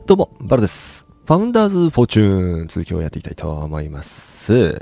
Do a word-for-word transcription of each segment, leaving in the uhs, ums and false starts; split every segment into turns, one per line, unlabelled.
どうも、バルです。ファウンダーズフォーチューン、続きをやっていきたいと思います。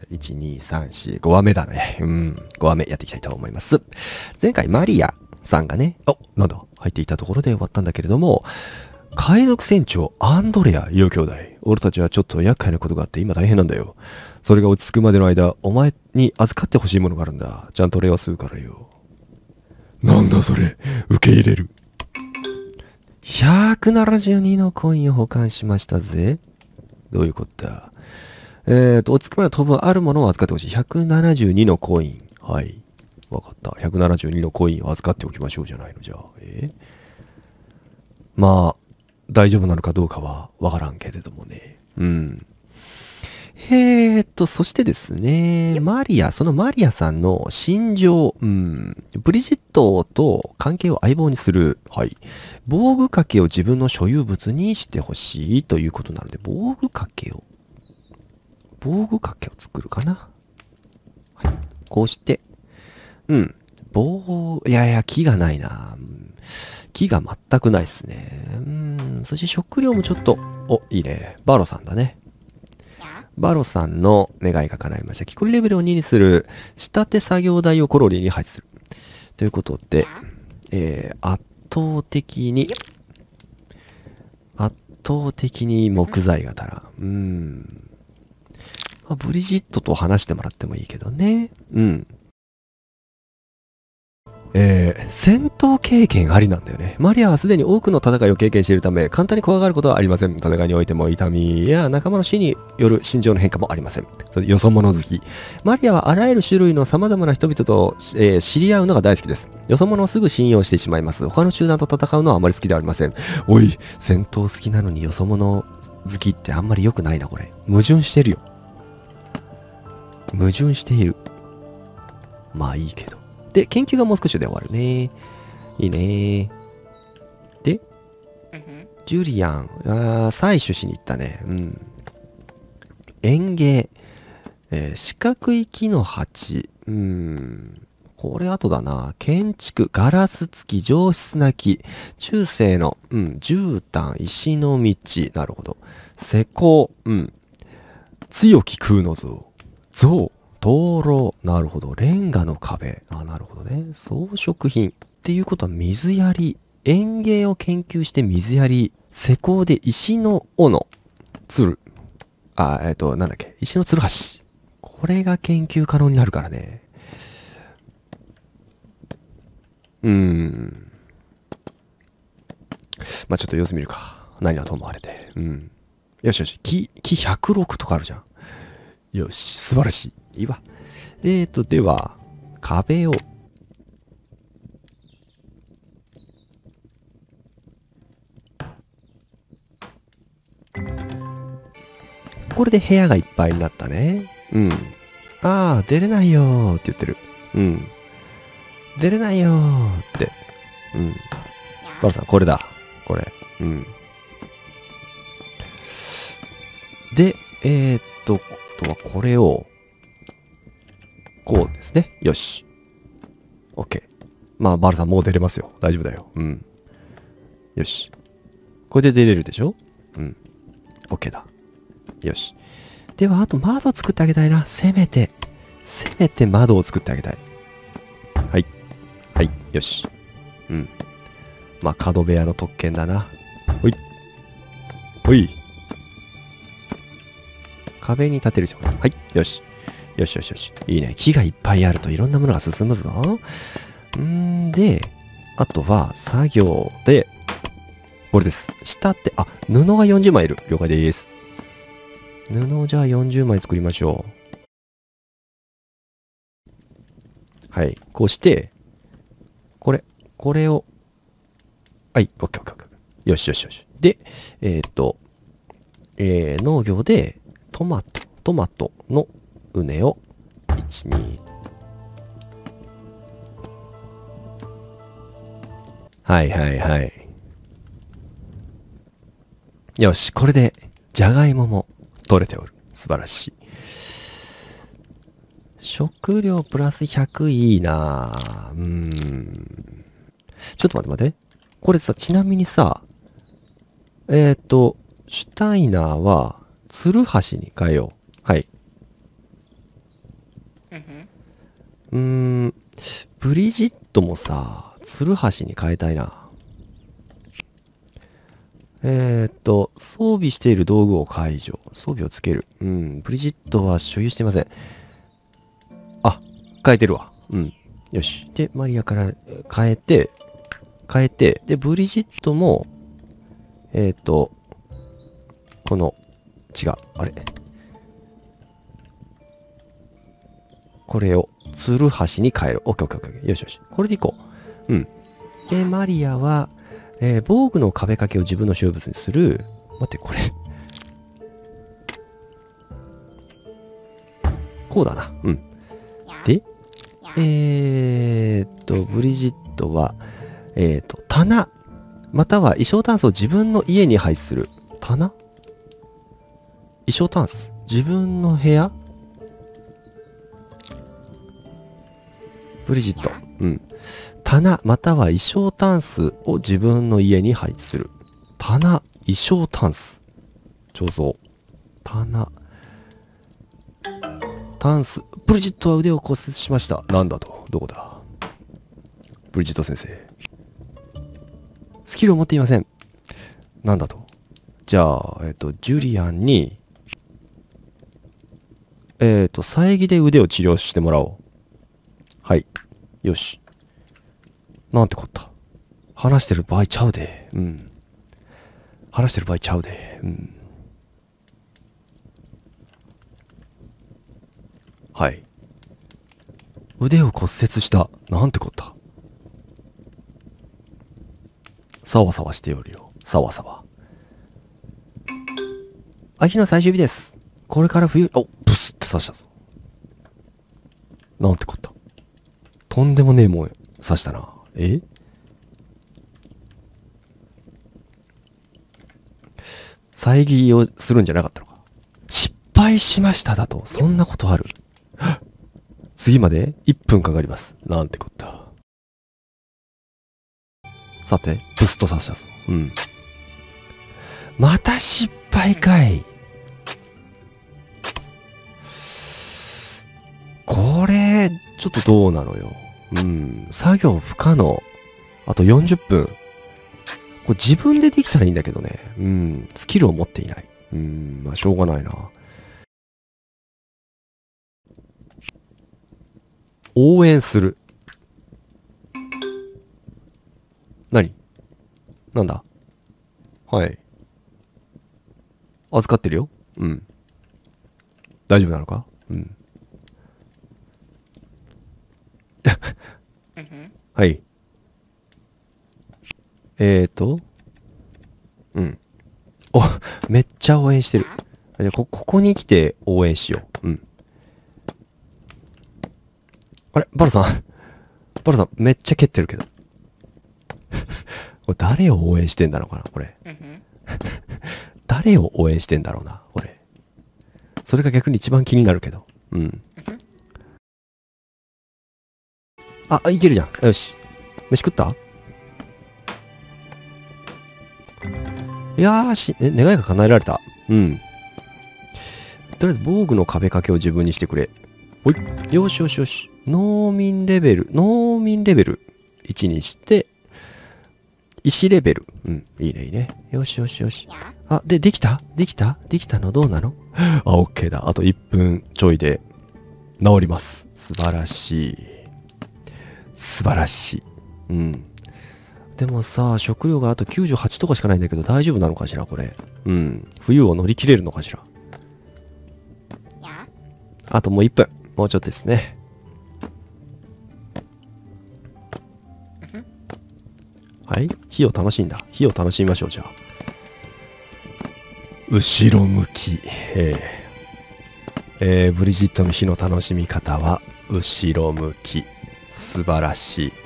いち、に、さん、よん、ごわめだね。うん、ごわめやっていきたいと思います。前回マリアさんがね、お、なんだ、入っていたところで終わったんだけれども、海賊船長アンドレア両兄弟。俺たちはちょっと厄介なことがあって今大変なんだよ。それが落ち着くまでの間、お前に預かってほしいものがあるんだ。ちゃんと礼はするからよ。なんだそれ、受け入れる。ひゃくななじゅうにのコインを保管しましたぜ。どういうことだ。えーと、落ち着くまで当分あるものを預かってほしい。ひゃくななじゅうにのコイン。はい。わかった。ひゃくななじゅうにのコインを預かっておきましょうじゃないの、じゃあ。えー、まあ、大丈夫なのかどうかはわからんけれどもね。うん。えーっと、そしてですね、マリア、そのマリアさんの心情、うん、ブリジットと関係を相棒にする、はい。防具掛けを自分の所有物にしてほしいということなので、防具掛けを、防具掛けを作るかな。はい。こうして、うん。棒、いやいや、木がないな。木が全くないっすね。うん。そして食料もちょっと、お、いいね。バロさんだね。バロさんの願いが叶いました。木こりレベルをににする、仕立て作業台をコロリーに配置する。ということで、えー、圧倒的に、圧倒的に木材が足らん。うーん。まあ、ブリジットと話してもらってもいいけどね。うん。えー、戦闘経験ありなんだよね。マリアはすでに多くの戦いを経験しているため、簡単に怖がることはありません。戦いにおいても痛みや仲間の死による心情の変化もありません。それよそ者好き。マリアはあらゆる種類の様々な人々と、えー、知り合うのが大好きです。よそ者をすぐ信用してしまいます。他の集団と戦うのはあまり好きではありません。おい、戦闘好きなのによそ者好きってあんまり良くないな、これ。矛盾してるよ。矛盾している。まあいいけど。で、研究がもう少しで終わるね。いいね。で、ジュリアン、あー、採取しに行ったね。うん。園芸、えー、四角い木の鉢。うん。これ後だな。建築、ガラス付き、上質な木。中世の、うん、絨毯、石の道。なるほど。施工、うん。強き空の像。像。灯籠。なるほど。レンガの壁。あ、なるほどね。装飾品。っていうことは水やり。園芸を研究して水やり。施工で石の斧。つる。あ、えっと、なんだっけ。石のつるはし。これが研究可能になるからね。うーん。まあ、ちょっと様子見るか。何はともあれで。うん。よしよし。木、木ひゃくろくとかあるじゃん。よし。素晴らしい。いいわ。えーと、では、壁を。これで部屋がいっぱいになったね。うん。ああ、出れないよーって言ってる。うん。出れないよーって。うん。バルさん、これだ。これ。うん。で、えーっと、あとはこれを、こうですね。よし。OK。まあ、バルさんもう出れますよ。大丈夫だよ。うん。よし。これで出れるでしょ？うん。OK だ。よし。では、あと窓作ってあげたいな。せめて、せめて窓を作ってあげたい。はい。はい。よし。うん。まあ、角部屋の特権だな。ほい。ほい。壁に立てるでしょ。はい。よし。よしよしよし。いいね。木がいっぱいあるといろんなものが進むぞ。んで、あとは、作業で、これです。下って、あ、布がよんじゅうまいいる。了解です。布をじゃあよんじゅうまい作りましょう。はい。こうして、これ、これを、はい、オッケーオッケーオッケー。よしよしよし。で、えー、っと、えー、農業で、トマト、トマトの畝を、いち、に、はいはいはい。よし、これで、じゃがいもも取れておる。素晴らしい。食料プラスひゃくいいなぁ。うーん。ちょっと待って待って。これさ、ちなみにさ、えっと、 シュタイナーは、ツルハシに変えよう。はい。うーん、ブリジットもさ、ツルハシに変えたいな。えー、っと、装備している道具を解除。装備をつける。うん、ブリジットは所有していません。あ、変えてるわ。うん。よし。で、マリアから変えて、変えて、で、ブリジットも、えー、っと、この、違う、あれ。これを、ツルハシに変える。オッケーオッケーオッケー。よしよし。これでいこう。うん。で、マリアは、えー、防具の壁掛けを自分の所有物にする。待って、これ。こうだな。うん。で、えーっと、ブリジットは、えーっと、棚、または衣装タンスを自分の家に配置する。棚？衣装タンス。自分の部屋？ブリジット。うん。棚、または衣装タンスを自分の家に配置する。棚、衣装タンス。彫像。棚。タンス。ブリジットは腕を骨折しました。なんだと？どこだ？ブリジット先生。スキルを持っていません。なんだと？じゃあ、えっと、ジュリアンに、えっと、遮りで腕を治療してもらおう。はい。よし。なんてこった。話してる場合ちゃうで。うん。話してる場合ちゃうで。うん。はい。腕を骨折した。なんてこった。さわさわしておるよ。さわさわ。秋の最終日です。これから冬、お、ブスって刺したぞ。なんてこった。とんでもねえもん刺したな。え？遮りをするんじゃなかったのか。失敗しましただと。そんなことある？次までいっぷんかかります。なんてこった。さて、ブスと刺したぞ。うん。また失敗かい。これ、ちょっとどうなのよ。うん。作業不可能。あとよんじゅっぷん。これ自分でできたらいいんだけどね。うん。スキルを持っていない。うん。まあ、しょうがないな。応援する。何？なんだ？はい。預かってるよ。うん。大丈夫なのか？うん。はい。えーと。うん。お、めっちゃ応援してる。じゃあこ、ここに来て応援しよう。うん。あれバルさん。バルさん、めっちゃ蹴ってるけど。これ誰を応援してんだろうかな、これ。誰を応援してんだろうな、これ。それが逆に一番気になるけど。うん。あ、いけるじゃん。よし。飯食った？いやーし、え、願いが叶えられた。うん。とりあえず防具の壁掛けを自分にしてくれ。ほい。よしよしよし。農民レベル、農民レベルいちにして、石レベル。うん。いいねいいね。よしよしよし。あ、で、できたできたできたのどうなの？あ、オッケーだ。あといっぷんちょいで治ります。素晴らしい。素晴らしい。うん。でもさ、食料があときゅうじゅうはちとかしかないんだけど大丈夫なのかしらこれ。うん。冬を乗り切れるのかしら。あともういっぷん。もうちょっとですね。はい。火を楽しんだ。火を楽しみましょう、じゃあ。後ろ向き。えー、えー、ブリジットの火の楽しみ方は、後ろ向き。素晴らしい。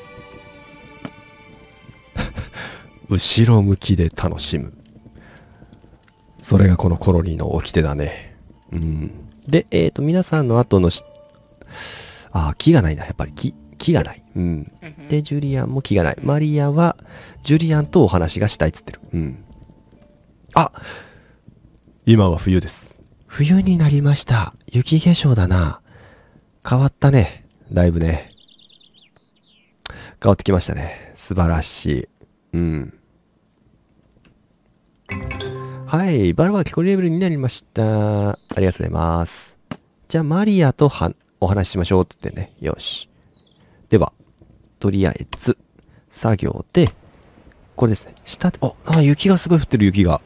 後ろ向きで楽しむ。それがこのコロニーの掟だね。うん。で、えっと、皆さんの後のし、あ、木がないな。やっぱり木、木がない。うん。で、ジュリアンも木がない。マリアは、ジュリアンとお話がしたいっつってる。うん。 あ、今は冬です。冬になりました。雪化粧だな。変わったね。だいぶね。変わってきましたね。素晴らしい。うん。はい。バルは聞こえるレベルになりました。ありがとうございます。じゃあ、マリアとはお話ししましょうって言ってね。よし。では、とりあえず、作業で、これですね。下で、あ、あ、雪がすごい降ってる雪が。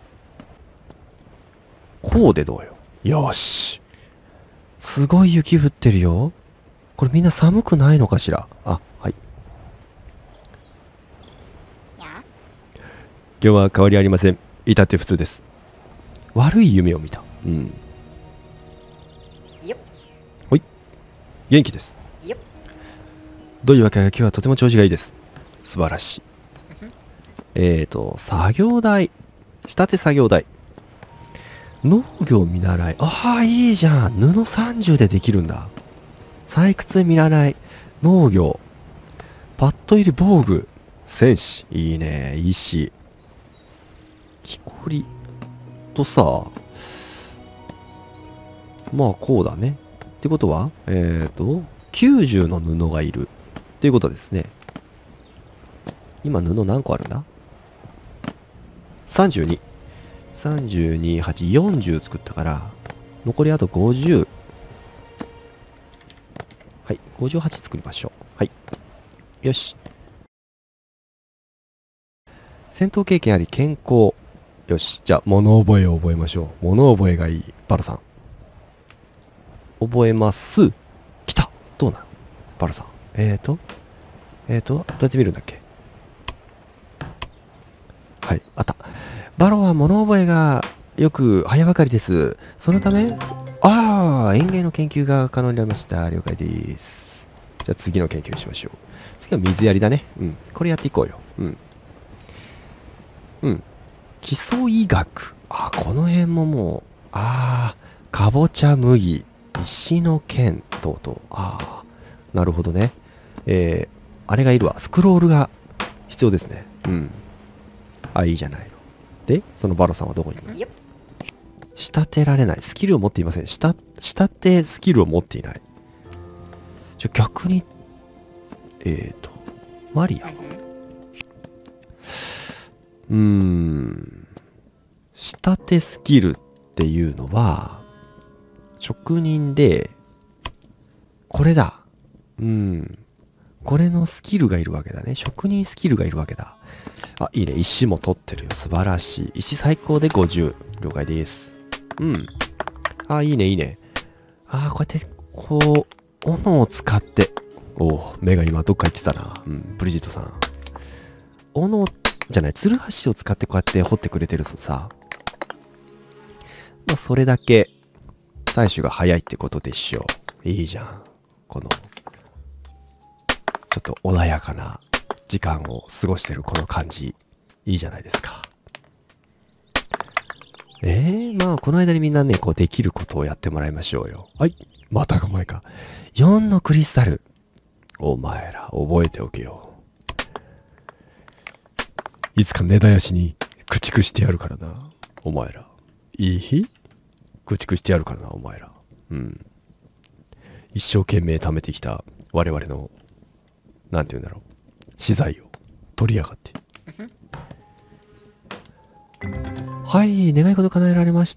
こうでどうよ。よし。すごい雪降ってるよ。これみんな寒くないのかしら。あ、はい。今日は変わりありません。至って普通です。悪い夢を見た。うん。ほい。元気です。どういうわけか今日はとても調子がいいです。素晴らしい。えーと、作業台。仕立て作業台。農業見習い。ああ、いいじゃん。布さんじゅうでできるんだ。採掘見習い。農業。パッド入り防具。戦士。いいね。石。木こり。とさ、まあこうだね。ってことは、えーと、きゅうじゅうの布がいる。っていうことですね。今布何個あるんだ ?さんじゅうに。さんじゅうに、はち、よんじゅう作ったから、残りあとごじゅう。はい、ごじゅうはち作りましょう。はい。よし。戦闘経験あり健康。よし。じゃあ、物覚えを覚えましょう。物覚えがいい。バラさん。覚えます。来た。どうなのバラさん。えーと。えーと、どうやって見るんだっけ。はい、あった。バロは物覚えがよく早ばかりです。そのため、ああ、園芸の研究が可能になりました。了解です。じゃあ次の研究しましょう。次は水やりだね。うん。これやっていこうよ。うん。うん。基礎医学。あ、この辺ももう、ああ、かぼちゃ麦、石の剣等々。ああ、なるほどね。えー、あれがいるわ。スクロールが必要ですね。うん。あ、いいじゃないの。で、そのバロさんはどこにいるの？仕立てられない。スキルを持っていません。仕立、仕立てスキルを持っていない。じゃ、逆に、えーと、マリア。うーん。仕立てスキルっていうのは、職人で、これだ。うん。これのスキルがいるわけだね。職人スキルがいるわけだ。あ、いいね。石も取ってるよ。素晴らしい。石最高でごじゅう。了解です。うん。あ、いいね、いいね。あ、こうやって、こう、斧を使って。おう、目が今どっか行ってたな。うん、ブリジットさん。斧じゃない、ツルハシを使ってこうやって掘ってくれてるとさ。まあ、それだけ、採取が早いってことでしょう。いいじゃん。この、ちょっと穏やかな時間を過ごしてるこの感じ。いいじゃないですか。えー、まあ、この間にみんなね、こうできることをやってもらいましょうよ。はい。またが前か。よんのクリスタル。お前ら、覚えておけよ。いつか根絶やしに駆逐してやるからな。お前ら。いい日駆逐してやるからな、お前ら。うん。一生懸命貯めてきた我々の、なんて言うんだろう。資材を取りやがって。はい、願い事叶えられました。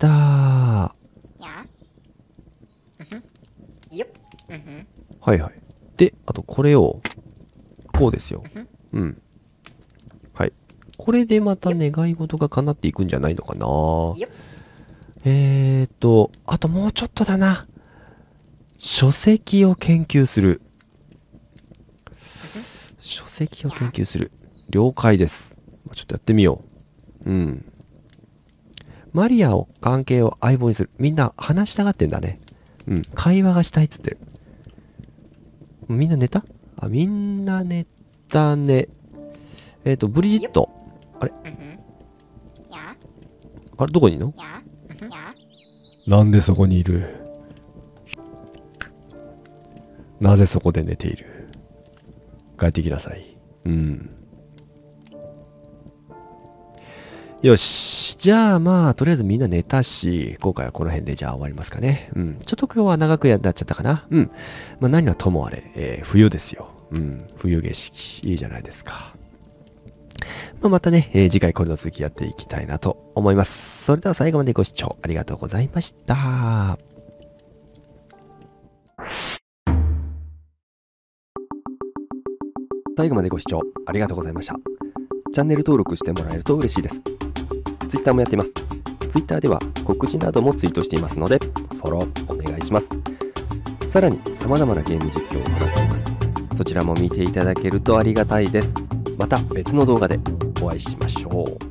はいはい。で、あとこれを、こうですよ。うん。はい。これでまた願い事が叶っていくんじゃないのかな。えーと、あともうちょっとだな。書籍を研究する。書籍を研究する。了解です。ちょっとやってみよう。うん。マリアを関係を相棒にする。みんな話したがってんだね。うん。会話がしたいっつってる。みんな寝た？あ、みんな寝たね。えっと、ブリジット。あれあれどこにいるの？なんでそこにいる？なぜそこで寝ている？帰ってきなさい。うん。 よし。じゃあまあ、とりあえずみんな寝たし、今回はこの辺でじゃあ終わりますかね。うん。ちょっと今日は長くなっちゃったかな。うん。まあ何はともあれ、えー、冬ですよ。うん。冬景色。いいじゃないですか。まあ、またね、えー、次回これの続きやっていきたいなと思います。それでは最後までご視聴ありがとうございました。最後までご視聴ありがとうございました。チャンネル登録してもらえると嬉しいです。Twitter もやっています。Twitter では告知などもツイートしていますので、フォローお願いします。さらに様々なゲーム実況を行っています。そちらも見ていただけるとありがたいです。また別の動画でお会いしましょう。